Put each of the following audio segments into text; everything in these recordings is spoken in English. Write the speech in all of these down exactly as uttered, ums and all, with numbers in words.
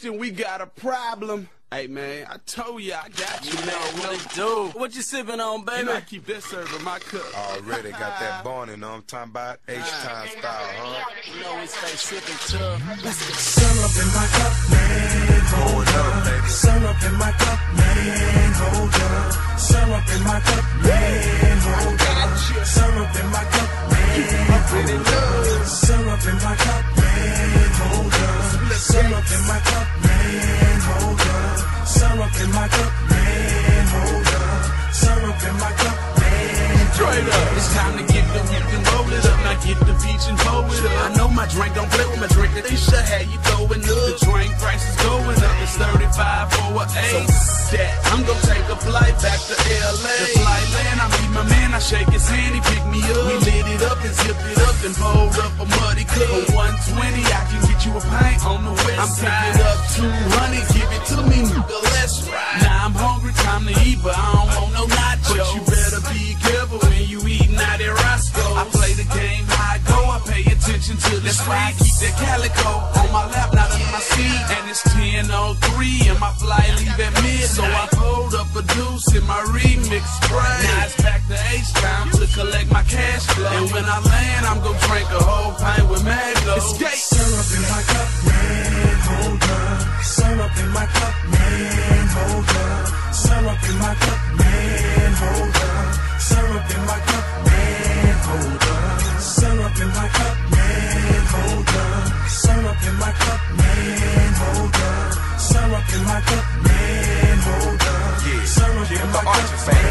Houston, we got a problem. Hey, man, I told you I got you. You know what it do. What you sipping on, baby? You know I keep that serve in my cup. Already got that bone, you know what I'm talking about? H-Time style, huh? You know we stay sipping tough. Syrup in my cup, man, hold up. Syrup in my cup, man, hold up. Syrup in my cup, man, hold up. Syrup in my cup, man, hold up. Syrup in my cup, man, hold up. Syrup in my cup, man, hold up. Syrup in my cup, man, hold up. Syrup in my cup, man. Straight up. It's time to get the week and roll it up. Now get the beach and pull it up. I know my drink don't play with my drink. They should have you throwing up. The drink price is going up. It's thirty-five for an eight. So that I'm gonna take a flight back to L A. The flight land, I meet my man. I shake his hand, he pick me up. We lit it up and zip it up and hold up a muddy cup. For one twenty, I can get you a pint on the west I'm side. I'm picking up two hundred, give it to me, nigga, let's ride. Now I'm hungry, time to eat, but I don't want no nachos. But you better be careful when you eating out at Roscoe's. I play the game how I go, I pay attention to the street. Keep that calico on my lap, not under my seat. And it's ten oh three and my flight leave at midnight. So I hold up a deuce in my remix spray. Now it's back to H-Time to collect my cash flow. And when I land, I'm gonna drink a whole pint with Magno. Escape. Syrup in my cup, man, hold up. Syrup in my cup, man, hold up. Syrup in my cup, man, hold up. Syrup in my cup, man, hold up. Syrup in my cup, man, hold up. Syrup in my cup, man, hold up. Syrup in my cup, man, hold up. Syrup in my cup,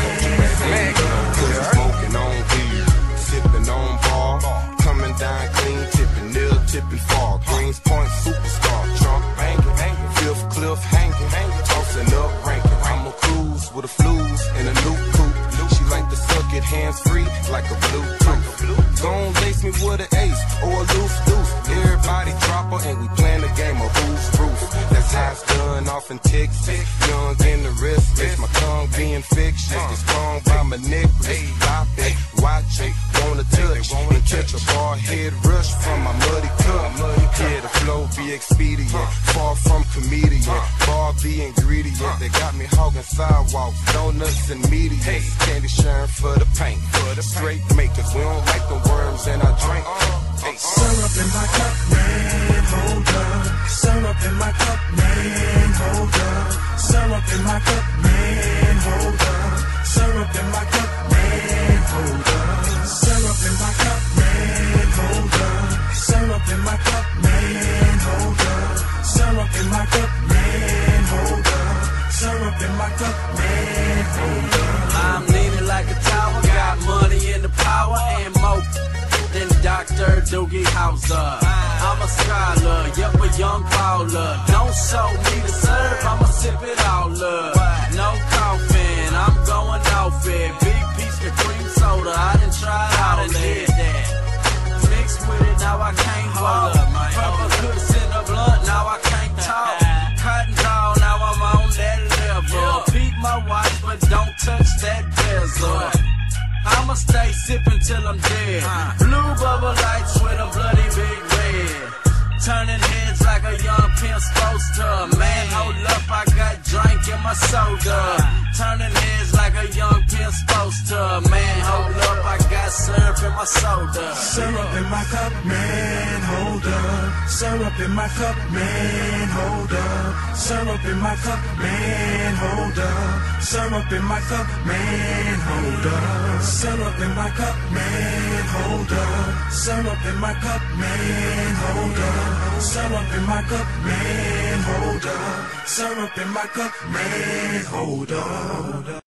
man, hold up. Smoking on weed, sipping on bar, coming down clean, tipping nil, tipping far. Greens Point superstar, trunk banging, hanging, fifth cliff hanging, hanging, tossing up ranking. I'm a cruise with a flues in a new coupe. She like to suck it hands free like a Bluetooth. Gon' lace me with an ace or a loose deuce. Everybody drop her and we playing the game of who's roof. That's how it's done off in Texas. Young and the restless, my tongue being fictitious. It's strong by my necklace. Stop it, watch it, wanna touch and catch a bar head rush from my muddy cup. Yeah, the flow be expedient, far from comedian. Bar be ingredient that got me hogging sidewalks, donuts and media. Candy sharing for the paint, straight makers. We don't like the worms in our drink. Syrup in my cup, man, hold up. Syrup in my cup, man, hold up. Syrup in my cup, man, hold up. Syrup in my cup, man, hold up. Syrup in my cup, man, hold up. Syrup in my cup, man, hold up. Syrup in my cup, man, hold up. Syrup in my cup, man, hold up. I'm leaning like a tower, got money in the power and more than Doctor Doogie Howser. I'm a scholar, yep, a young baller. Don't show me the serve, I'ma sip it all up. No coughing, I'm going off it. Big piece of cream soda, I done tried all of that. Mixed with it, now I can't walk. Purple kush in the blunt, now I can't talk. Cotton doll, now I'm on that level. Beat my watch, but don't touch that bezel. I'ma stay sippin' till I'm dead. Blue bubble lights with a bloody big red. Turning heads like a young pimp supposed to. Man, hold up, I got drink in my soda. Turning heads like a young pimp supposed to. Man, hold up, I got syrup in my soda. Syrup in my cup, man, hold up. Syrup in my cup, man, hold up. Syrup in my cup, man, hold up. Syrup in my cup, man, hold up. Syrup in my cup, man, hold up. Syrup in my cup, man, hold up. Syrup in my cup, man, hold up. Syrup in my cup, man, hold up.